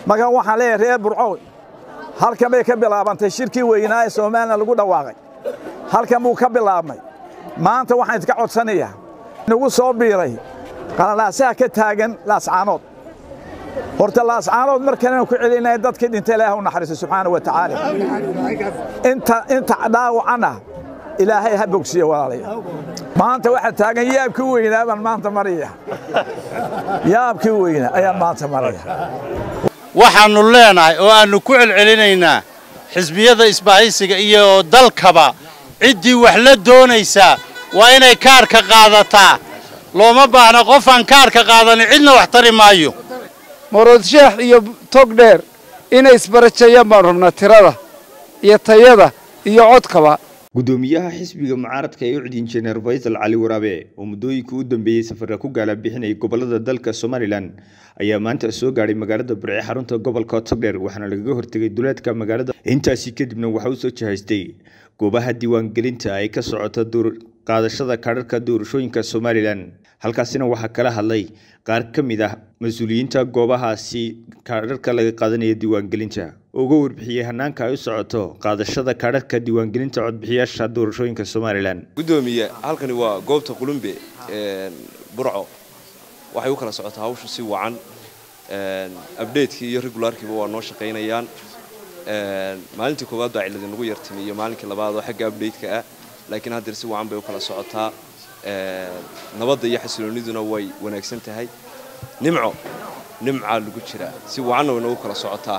magan waxaan leeyahay reer Burco halkan bay ka bilaabantay shirkii weynaa ee Soomaaliya lagu dhawaaqay halkan buu ka bilaabmay maanta waxaan iska codsanayaa nagu soo biiray qalalaasaha ka taagan laascaanood horta laascaanood markaan ku celinay dadkii dhintay Ilaahay u naxariiso subxaanahu wa ta'aala inta dhaawacana Ilaahay ha bogsiyo walaalayaal maanta waxa taagan yaabkii weynaa baan maanta mariya yaabkii weynaa ayaan maanta mariya waxaanu leenahay oo aanu ku celcelinaynaa xisbiyada isbaahaysiga iyo dalkaba ciddii wax la doonaysa waa inay kaarka qaadataa looma baahna qof aan kaarka qaadanin cidna wax tari maayo Maroodijeex iyo Togdheer inay isbarajayaan baan rabnaa tirada iyo tayada iyo codkaba gudoomiyaha xisbiga mucaaradka ee Ucid Engineer Faisal Cali Waraabe oo muddooyinkii u dambeeyay safarka ku gaala bixinay gobolada dalka Somaliland ayaa maanta soo gaaray magaalada Burco xarunta gobolka Togdheer waxaana laga hortagay duleedka magaalada intaasi kadibna waxa uu soo jahaystay goobaha diiwaangelinta ay ka socoto qaadashada kaararka doorashooyinka Somaliland halkaasina waxa kala hadlay qaar ka mid ah mas'uuliyiinta goobahaasi kaararka laga qaadanayo diiwaangelinta ugu warbixiyay hanaanka ay u socoto qaadashada kaararka diiwaangelinta codbixiyaasha doorashooyinka Somaliland gudoomiye halkani waa goobta Qulumbe Burco waxay u kala socotaa hawshu si wacan update-kii iyo regular-kiiba waa noo shaqeynayaan maalintii koowaad baa cilad nagu yartimiyo maalinkii labaad oo xagga update-ka ah laakiin hadda si wacan bay u kala socotaa nabadda iyo xasilooniduna way wanaagsan tahay nimca lagu jira si wacan oo nagu kala socotaa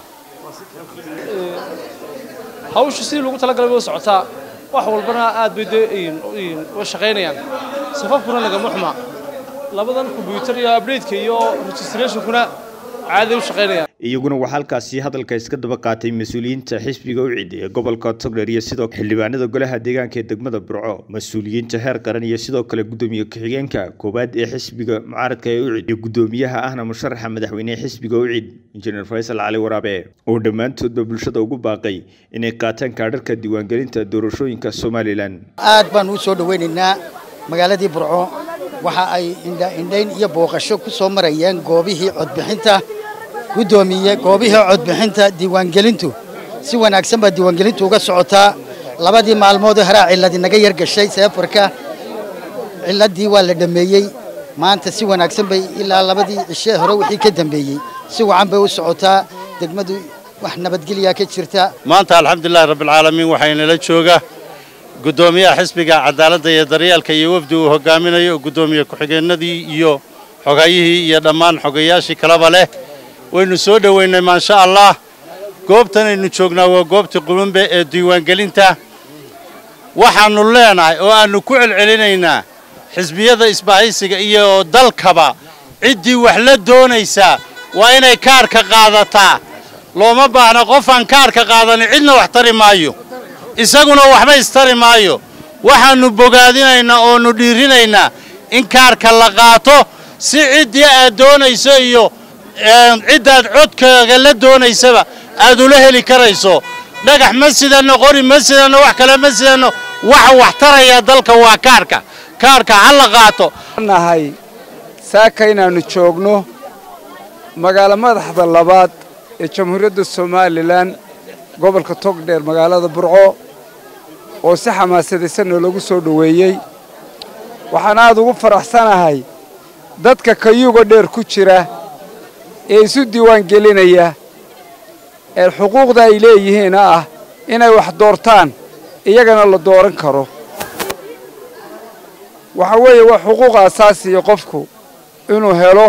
hawshu si lagu talagalay oo socotaa wax walbana aad bay u shaqeynayaan safafkuna laga muxma labadan computer iyo update-ka iyo registration-kuna caadi u shaqeynayaan iyaguna waxa halkaasi hadalka iska daba qaatay mas'uuliyiinta xisbiga Ucid ee gobolka Togdheer iyo sidoo kale xildhibaanada golaha deegaanka ee degmada Burco mas'uuliyiinta heer qaran iyo sidoo kale gudoomiye ku-xigeenka koobaad ee xisbiga mucaaradka ee Ucid iyo gudoomiyaha ahna musharaxa madaxweynaha xisbiga Ucid Engineer Faisal Cali Waraabe oo dhamaantoodba bulshada ugu baaqay inay qaataan kaararka diiwaangelinta doorashooyinka Somaliland aad baan u soo dhaweynaynaa magaaladii Burco waxa ay indhayn iyo booqasho ku soo marayeen goobihii codbixinta gudoomiye goobihii codbixinta diiwaangelintu si wanaagsan baa diiwaangelintu uga socotaa labadii maalmood hore cilad naga yar gashay safarka ciladii waa la dhameeyay maanta si wanaagsan bay ilaa labadii cishe hore wixii ka dambeeyay si wacan bay u socotaa degmadu wax nabadgelya ka jirta maanta alxamdulillaah rabbil caalamiin waxayna la jooga gudoomiyaha xisbiga cadaaladda iyo daryeelka iyo wafdi uu hogaaminayo gudoomiye ku-xigeenadii iyo xogayihii iyo dhammaan xogayaashii kalaba leh waynu soo dhaweynay ma sha Allah goobtan aynu joognaa waa goobta Qulumbe ee diiwaangelinta waxaanu leenahay oo aanu ku celcelinaynaa xisbiyada isbaahaysiga iyo dalkaba ciddii wax la doonaysa waa inay kaarka qaadataa looma baahna qof aan kaarka qaadanin cidna wax tari maayo isaguna waxba istari maayo waxaanu bogaadinaynaa oo nu dhiirinaynaa in kaarka la qaato si ciddii aad doonayso iyo cidaad codkaaga la doonaysaba aad ula heli karayso dhagax ma sidano qori ma sidano wax kale ma sidano wax taraya dalka waa kaarka hal la qaato nahay saaka inaanu joogno magaalo madaxda labaad ee Jamhuuriyadda Somaliland gobolka Togdheer magaalada Burco oo si xamaasadaysan lagu soo dhaweeyay waxaan aad ugu faraxsanahay dadka kayuga dheer ku jira ee isu diiwaan gelinaya ee xuquuqda ay leeyihiin inay wax doortaan iyagana la dooran karo waxa weeye waa xuquuq asaasi ah qofku inuu helo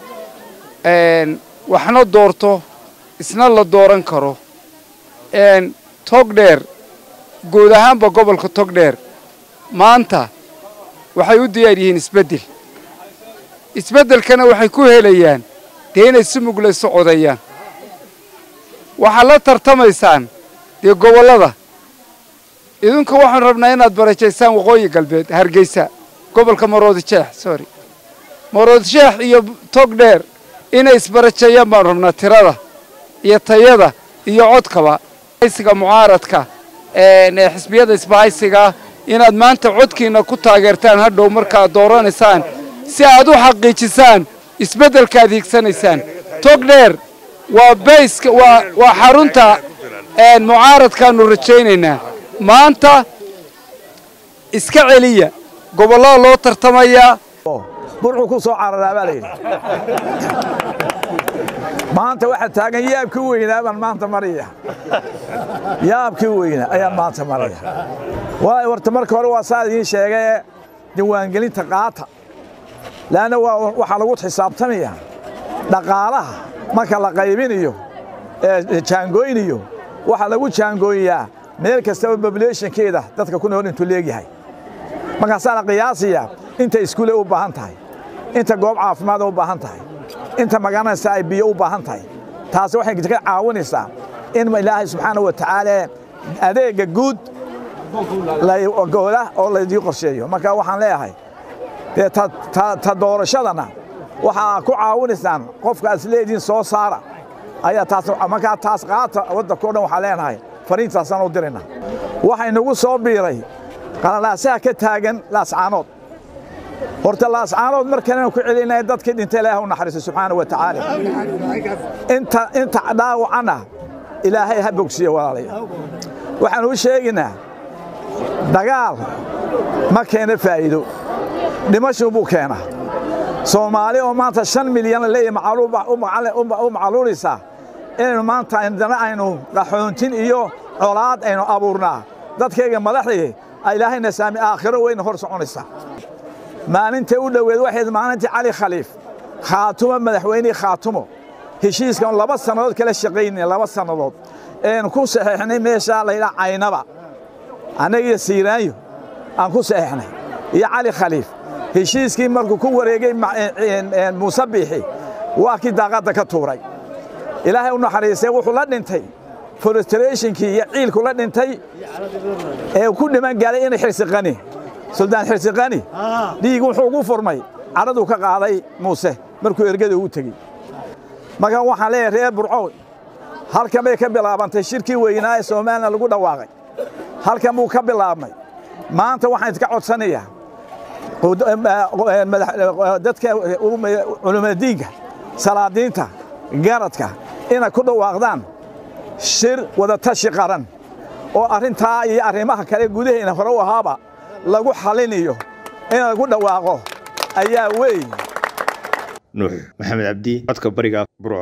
waxna doorto isna la dooran karo Togdheer guud ahaanba gobolka Togdheer maanta waxay u diyaar yihiin isbeddelkana waxay ku helayaan inay si muglayso codayaan waxa la tartamaysaan gobolada idinku waxaan rabnaa inaad barajaysaan waqooyi galbeed Hargeysa gobolka Maroodijeex iyo Togdheer inay isbarajayaan baan rabnaa tirada iyo tayada iyo codkaba xisbiga mucaaradka ee xisbiyada isbaahaysiga inaad maanta codkiina ku taageertaan hadhow markaa dooranaysaan si aad u xaqiijisaan isbeddelka adeegsanaysaan Togdheer waa bayska waa xarunta mucaaradkaanu rajaynaynaa maanta iska celiya gobollada loo tartamayaa burcu ku soo cararaa baa layidhi maanta waxaa taagan yaabkii weynaa baan maanta maraya yaabkii weynaa ayaan maanta maraya waayo horta marka hore waa saa idiin sheegay diiwaangelinta qaata laana waxaa lagu xisaabtamaya dhaqaalaha marka la qaybinayo jaangooynayo waxaa lagu jaangooyaa meel kastaba populationkeeda dadka ku nool intuu leegyahay markaasaa la qiyaasaya inta iskuule u baahan tahay inta goob caafimaad u baahan tahay inta magaranaysa ay biyo u baahan tahay taasi waxay ka caawinaysaa in ilaahay subxaanahu wa tacaala adeega guud goola oo laydii qorsheeyo marka waxaan leeyahay ta doorashadana waxaa ku caawinaysaan qofka aad leediin soo saara ayaa taas markaa taas qaata waddanka oo dhan waxaan leenahay fariintaasaan u dirina waxay nagu soo biiray qalalaasaha ka taagan laascaanood horta laascaanood markaan ku celinay dadkii dhintay ilaahay u naxariiso subxaanahu wa tacaala inta dhaawacana ilaahay ha bogsiyo walaalayaal waxaan u sheegaynaa dagaal ma keena faa'iido dhimasho buu keenaa Soomaali oo maanta 5 milyan leeyahay u macluulisa inaynu maanta aynu qaxoontin iyo colaad aynu abuurnaa dadkayga madaxdii ilaahayna saami aakhiro weyn hor soconaysa maalintii u dhaweed waxayd maalintii Cali Khaliif khaatumo madaxweyne khaatumo heshiiskan 2 sanadood kala shaqeynay 2 sanadood ku saxiixnay meesha la yiraahdo Caynaba anaga siiraayo aan ku saxiixnay iyo Cali Khaliif heshiiskii markuu ku wareegay Muuse Biixi waa kii daaqada ka tuuray ilaahay u naxariisay wuxuu la dhintay frustrationkii iyo ciilku la dhintay ee ku dhiman gaaray in xirsiqani Suldaan Xirsiqani dhiig wuxuu ugu furmay caradu ka qaaday Muuse markuu ergada u tagay maga waxaan leeyahay reer Burco halkan bay ka bilaabantay shirkii weynaa ee Soomaaliya lagu dhawaaqay halkan buu ka bilaabmay maanta waxaan iska codsanayaa dadka culimadiinka salaadiinta garadka inay ku dhawaaqdaan shir wada tashi qaran oo arintaa iyo arrimaha kale gudaheena hore u ahaaba lagu xalinayo in lagu dhawaaqo ayaa weey nuux maxamed cabdi codka bariga burco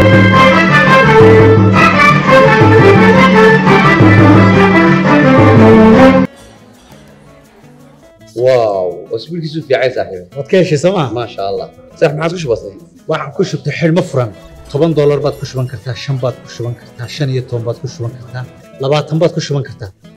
واو واسبوع كيسو في عايز صاحبي waad ka heshay sooma ما شاء الله صح ما عاد وش بصي waxaan ku shubtay xidhmo furan $10 baad ku shuban kartaa 5 baad ku shuban kartaa 15 baad ku shuban kartaa 20 baad ku shuban kartaa